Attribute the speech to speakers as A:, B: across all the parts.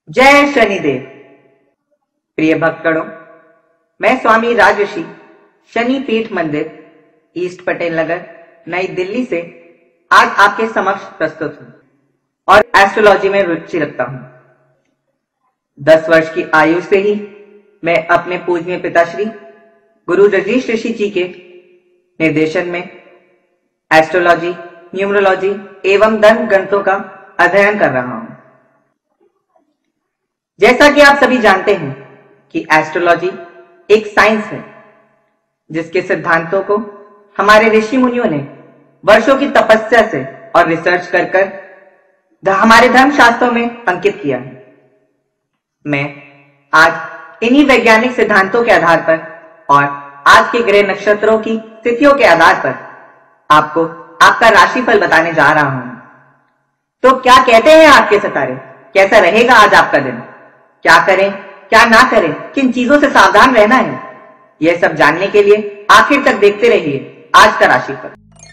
A: जय शनिदेव। प्रिय भक्तगणों, मैं स्वामी राजऋषि शनि पीठ मंदिर ईस्ट पटेल नगर नई दिल्ली से आज आपके समक्ष प्रस्तुत हूं और एस्ट्रोलॉजी में रुचि रखता हूं। 10 वर्ष की आयु से ही मैं अपने पूजनीय पिताश्री गुरु रजनीश ऋषि जी के निर्देशन में एस्ट्रोलॉजी, न्यूमरोलॉजी एवं धन गणितों का अध्ययन कर रहा हूं। जैसा कि आप सभी जानते हैं कि एस्ट्रोलॉजी एक साइंस है जिसके सिद्धांतों को हमारे ऋषि मुनियों ने वर्षों की तपस्या से और रिसर्च कर हमारे धर्मशास्त्रों में अंकित किया है। मैं आज इन्हीं वैज्ञानिक सिद्धांतों के आधार पर और आज के ग्रह नक्षत्रों की स्थितियों के आधार पर आपको आपका राशिफल बताने जा रहा हूं। तो क्या कहते हैं आपके सितारे, कैसा रहेगा आज आपका दिन, क्या करें क्या ना करें, किन चीजों से सावधान रहना है, यह सब जानने के लिए आखिर तक देखते रहिए आज का राशिफल।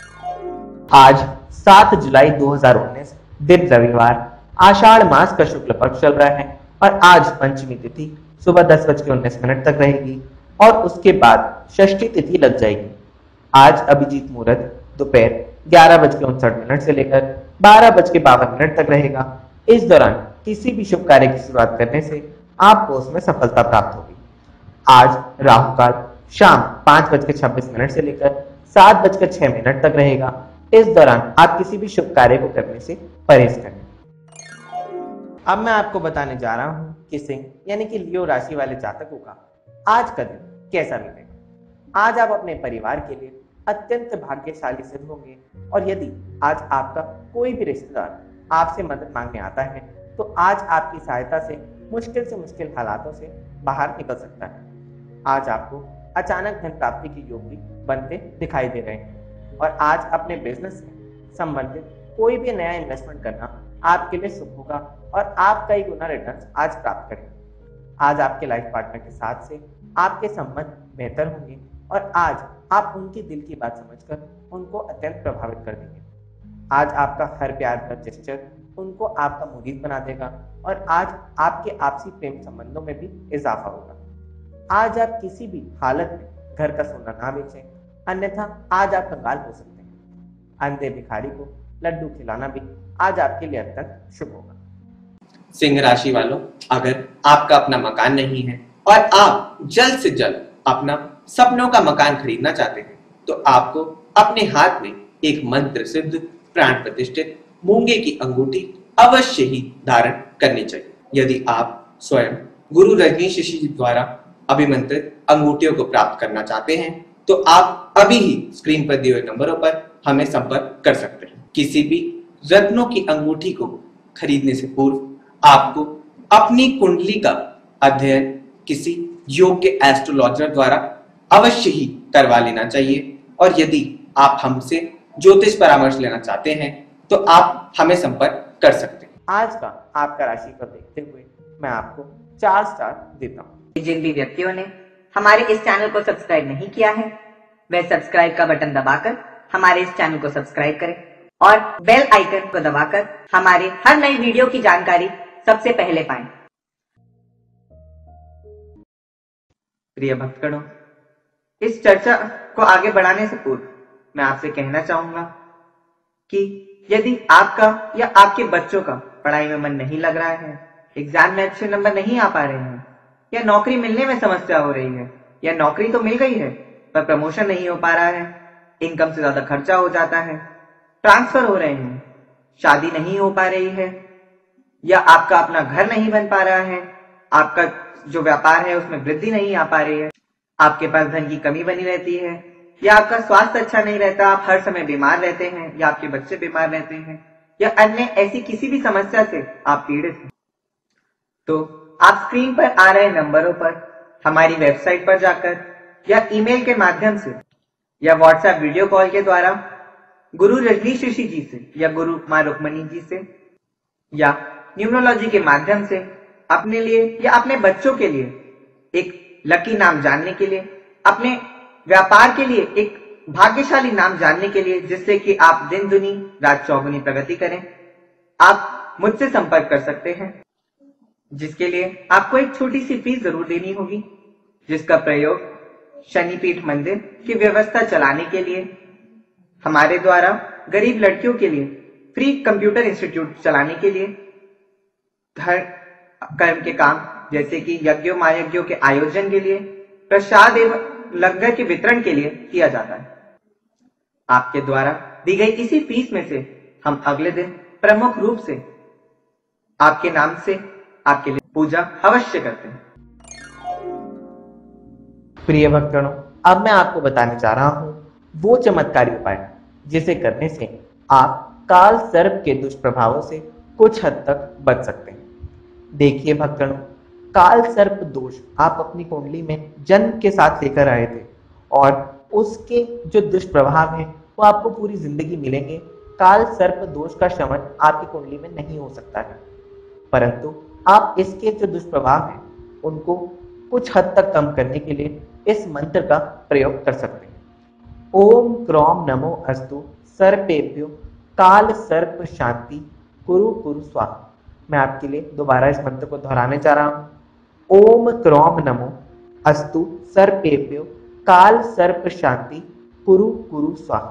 B: आज 7 जुलाई 2019 दिन रविवार, आषाढ़ मास का शुक्ल पक्ष चल रहा है और आज पंचमी तिथि सुबह 10:19 तक रहेगी और उसके बाद षष्ठी तिथि लग जाएगी। आज अभिजीत मुहूर्त दोपहर 11:59 से लेकर 12:52 तक रहेगा। इस दौरान किसी भी शुभ कार्य की शुरुआत करने से आपको उसमें सफलता प्राप्त होगी। आज राहु काल शाम 5:26 से लेकर 7:06 तक रहेगा। इस दौरान आप किसी भी शुभ कार्य को करने से परहेज करें। अब मैं आपको बताने जा रहा हूं कि सिंह यानी कि लियो राशि वाले जातकों का आज का दिन कैसा बीतेगा। आज आप अपने परिवार के लिए अत्यंत भाग्यशाली सिद्ध होंगे और यदि आज आपका कोई भी रिश्तेदार आपसे मदद मांगने आता है तो आज आपकी सहायता से मुश्किल हालातों से बाहर निकल सकता है। आज आपको अचानक धन प्राप्ति के योग भी बनते दिखाई दे रहे हैं और आज अपने बिजनेस से संबंधित कोई भी नया इन्वेस्टमेंट करना आपके लिए शुभ होगा और आप कई गुना रिटर्न आज प्राप्त करेंगे। आज आपके लाइफ पार्टनर के साथ से आपके संबंध बेहतर होंगे और आज आप उनकी दिल की बात समझकर उनको अत्यंत प्रभावित कर देंगे। आज आपका हर प्यार का जेस्चर उनको आपका मुरीद बना देगा और आज आपके आपसी प्रेम संबंधों में भी इजाफा होगा। आज आप किसी भी हालत में घर का सोना ना बेचें, अन्यथा आज आप कंगाल हो सकते हैं। अंधे भिखारी को लड्डू खिलाना भी आज आपके लिए अत्यंत शुभ होगा।
C: सिंह राशि वालों, अगर आपका अपना मकान नहीं है और आप जल्द से जल्द अपना सपनों का मकान खरीदना चाहते हैं तो आपको अपने हाथ में एक मंत्र सिद्ध प्राण प्रतिष्ठित मूंगे की अंगूठी अवश्य ही धारण करनी चाहिए। यदि आप स्वयं गुरु रजनीश ऋषि जी द्वारा अभिमंत्रित अंगूठियों को प्राप्त करना चाहते हैं तो आप अभी ही स्क्रीन पर दिए हुए नंबरों पर हमें संपर्क कर सकते हैं। किसी भी रत्नों की अंगूठी को खरीदने से पूर्व आपको अपनी कुंडली का अध्ययन किसी योग्य एस्ट्रोलॉजर द्वारा अवश्य ही करवा लेना चाहिए और यदि आप हमसे ज्योतिष परामर्श लेना चाहते हैं तो आप हमें संपर्क कर सकते हैं।
B: आज का आपका राशिफल देखते हुए मैं आपको 4 स्टार देता हूँ।
A: जिन भी व्यक्तियों ने हमारे इस चैनल को सब्सक्राइब नहीं किया है वह सब्सक्राइब का बटन दबाकर हमारे इस चैनल को सब्सक्राइब करें और बेल आइकन को दबाकर हमारे हर नई वीडियो की जानकारी सबसे पहले पाएं। प्रिय भक्तगणों, इस चर्चा को आगे बढ़ाने से पूर्व मैं आपसे कहना चाहूंगा कि यदि आपका या आपके बच्चों का पढ़ाई में मन नहीं लग रहा है, एग्जाम में अच्छे नंबर नहीं आ पा रहे हैं या नौकरी मिलने में समस्या हो रही है या नौकरी तो मिल गई है पर प्रमोशन नहीं हो पा रहा है, इनकम से ज्यादा खर्चा हो जाता है, ट्रांसफर हो रहे हैं, शादी नहीं हो पा रही है या आपका अपना घर नहीं बन पा रहा है, आपका जो व्यापार है उसमें वृद्धि नहीं आ पा रही है, आपके पास धन की कमी बनी रहती है या आपका स्वास्थ्य अच्छा नहीं रहता, आप हर समय बीमार रहते हैं या आपके बच्चे बीमार रहते हैं या अन्य ऐसी किसी भी समस्या से आप पीड़ित हैं तो आप स्क्रीन पर आ रहे नंबरों पर हमारी वेबसाइट पर जाकर या ईमेल के माध्यम से या व्हाट्सएप वीडियो कॉल के द्वारा गुरु रजनीश ऋषि जी से या गुरु मां रुक्मणी जी से या न्यूमरोलॉजी के माध्यम से अपने लिए या अपने बच्चों के लिए एक लकी नाम जानने के लिए, अपने व्यापार के लिए एक भाग्यशाली नाम जानने के लिए जिससे कि आप दिन दुनी रात चौगुनी प्रगति करें, आप मुझसे संपर्क कर सकते हैं। जिसके लिए आपको एक छोटी सी फीस जरूर देनी होगी, जिसका प्रयोग शनिपीठ मंदिर की व्यवस्था चलाने के लिए, हमारे द्वारा गरीब लड़कियों के लिए फ्री कंप्यूटर इंस्टीट्यूट चलाने के लिए, धर्म कर्म के काम जैसे कि यज्ञों महायज्ञों के आयोजन के लिए, प्रसाद एवं लंगर के वितरण के लिए किया जाता है। आपके द्वारा दी गई इसी फीस में से हम अगले दिन प्रमुख रूप से आपके नाम से आपके लिए पूजा अवश्य करते हैं।
B: प्रिय भक्तगणों, अब मैं आपको बताने जा रहा हूं वो चमत्कारी उपाय जिसे करने से आप काल सर्प के दुष्प्रभावों से कुछ हद तक बच सकते हैं। देखिए भक्तगणों, काल सर्प दोष आप अपनी कुंडली में जन्म के साथ लेकर आए थे और उसके जो दुष्प्रभाव हैं वो आपको पूरी जिंदगी मिलेंगे। काल सर्प दोष का शमन आपकी कुंडली में नहीं हो सकता है, परंतु आप इसके जो दुष्प्रभाव हैं उनको कुछ हद तक कम करने के लिए इस मंत्र का प्रयोग कर सकते हैं। ओम क्रोम नमो अस्तु सर्पेभ्यो काल सर्प शांति कुरु कुरु स्वाहा। मैं आपके लिए दोबारा इस मंत्र को दोहराने जा रहा हूं। ओम क्रोम नमो अस्तु सर्पेभ्यो काल सर्प शांति कुरु कुरु स्वाहा।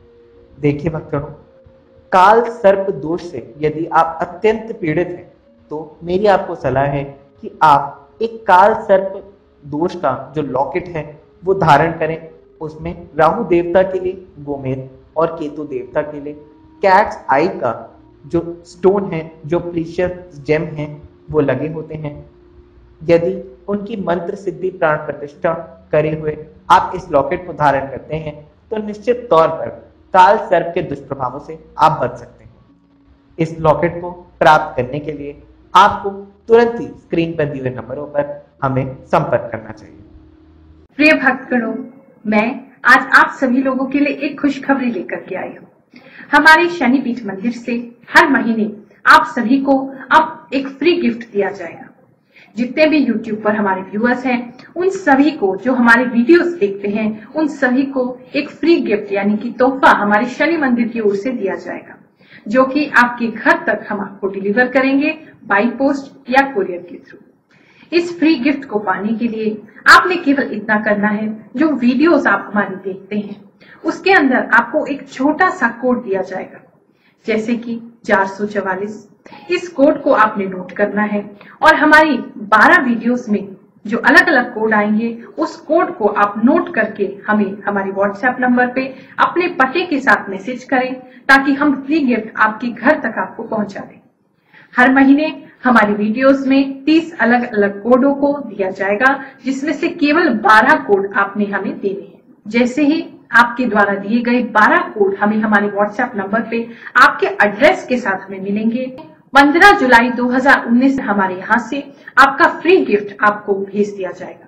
B: देखिए भक्तों, काल सर्प दोष से यदि आप अत्यंत पीड़ित हैं तो मेरी आपको सलाह है कि आप एक काल सर्प दोष का जो लॉकेट है वो धारण करें। उसमें राहु देवता के लिए गोमेद और केतु देवता के लिए कैट्स आई का जो स्टोन है, जो प्रीशियस जेम है, वो लगे होते हैं। यदि उनकी मंत्र सिद्धि प्राण प्रतिष्ठा करे हुए आप इस लॉकेट को धारण करते हैं तो निश्चित तौर पर काल सर्प के दुष्प्रभावों से आप बच सकते हैं। इस लॉकेट को प्राप्त करने के लिए आपको तुरंत ही स्क्रीन पर दिए हुए नंबरों पर हमें संपर्क करना चाहिए।
D: प्रिय भक्तगणों, मैं आज आप सभी लोगों के लिए एक खुशखबरी लेकर के आई हूँ। हमारे शनिपीठ मंदिर से हर महीने आप सभी को अब एक फ्री गिफ्ट दिया जाएगा। जितने भी YouTube पर हमारे व्यूअर्स हैं, उन सभी को, जो हमारे वीडियोस देखते हैं, उन सभी को एक फ्री गिफ्ट यानी कि तोहफा हमारे शनि मंदिर की ओर से दिया जाएगा, जो कि आपके घर तक हम आपको डिलीवर करेंगे बाई पोस्ट या कुरियर के थ्रू। इस फ्री गिफ्ट को पाने के लिए आपने केवल इतना करना है, जो वीडियोस आप हमारे देखते हैं उसके अंदर आपको एक छोटा सा कोड दिया जाएगा, जैसे कि 444। इस कोड को आपने नोट करना है और हमारी 12 वीडियोस में जो अलग अलग कोड आएंगे उस कोड को आप नोट करके हमें हमारे व्हाट्सएप नंबर पे अपने पते के साथ मैसेज करें, ताकि हम फ्री गिफ्ट आपके घर तक आपको पहुंचा दें। हर महीने हमारी वीडियोस में 30 अलग अलग कोडों को दिया जाएगा, जिसमें से केवल 12 कोड आपने हमें देने हैं। जैसे ही आपके द्वारा दिए गए 12 कोड हमें हमारे व्हाट्सएप नंबर पे आपके एड्रेस के साथ हमें मिलेंगे, 15 जुलाई 2019 हमारे यहाँ से आपका फ्री गिफ्ट आपको भेज दिया जाएगा।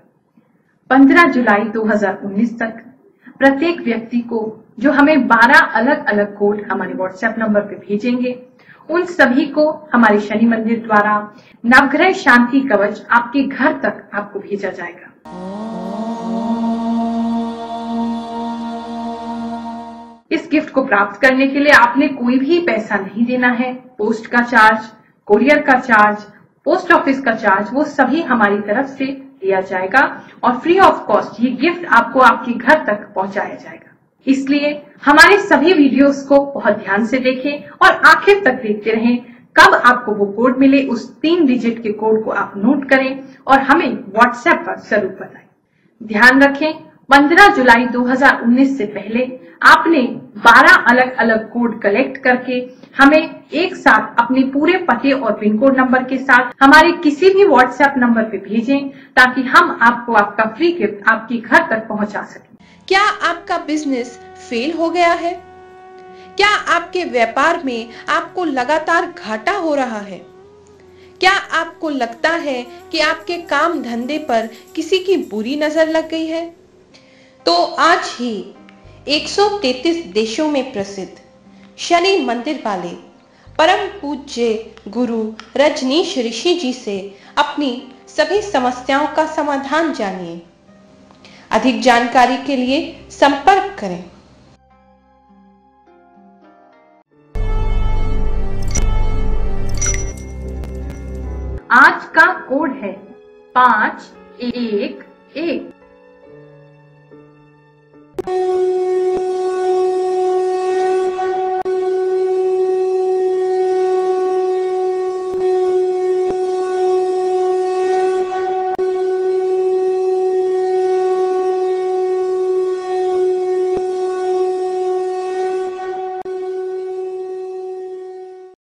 D: 15 जुलाई 2019 तक प्रत्येक व्यक्ति को जो हमें 12 अलग अलग कोड हमारे व्हाट्सएप नंबर पे भेजेंगे, उन सभी को हमारे शनि मंदिर द्वारा नवग्रह शांति कवच आपके घर तक आपको भेजा जाएगा। इस गिफ्ट को प्राप्त करने के लिए आपने कोई भी पैसा नहीं देना है। पोस्ट का चार्ज, कोरियर का चार्ज, पोस्ट ऑफिस का चार्ज, वो सभी हमारी तरफ से दिया जाएगा और फ्री ऑफ कॉस्ट ये गिफ्ट आपको आपके घर तक पहुंचाया जाएगा। इसलिए हमारे सभी वीडियोस को बहुत ध्यान से देखें और आखिर तक देखते रहें। कब आपको वो कोड मिले, उस 3 डिजिट के कोड को आप नोट करें और हमें व्हाट्सएप पर जरूर बताएं। ध्यान रखें, 15 जुलाई 2019 से पहले आपने 12 अलग अलग कोड कलेक्ट करके हमें एक साथ अपने पूरे पते और पिन कोड नंबर के साथ हमारे किसी भी व्हाट्सएप नंबर पे भेजें, ताकि हम आपको आपका फ्री गिफ्ट आपके घर तक पहुंचा सकें।
E: क्या आपका बिजनेस फेल हो गया है? क्या आपके व्यापार में आपको लगातार घाटा हो रहा है? क्या आपको लगता है कि आपके काम धंधे पर किसी की बुरी नजर लग गई है? तो आज ही 133 देशों में प्रसिद्ध शनि मंदिर वाले परम पूज्य गुरु रजनीश ऋषि जी से अपनी सभी समस्याओं का समाधान जानिए। अधिक जानकारी के लिए संपर्क करें।
D: आज का कोड है 511।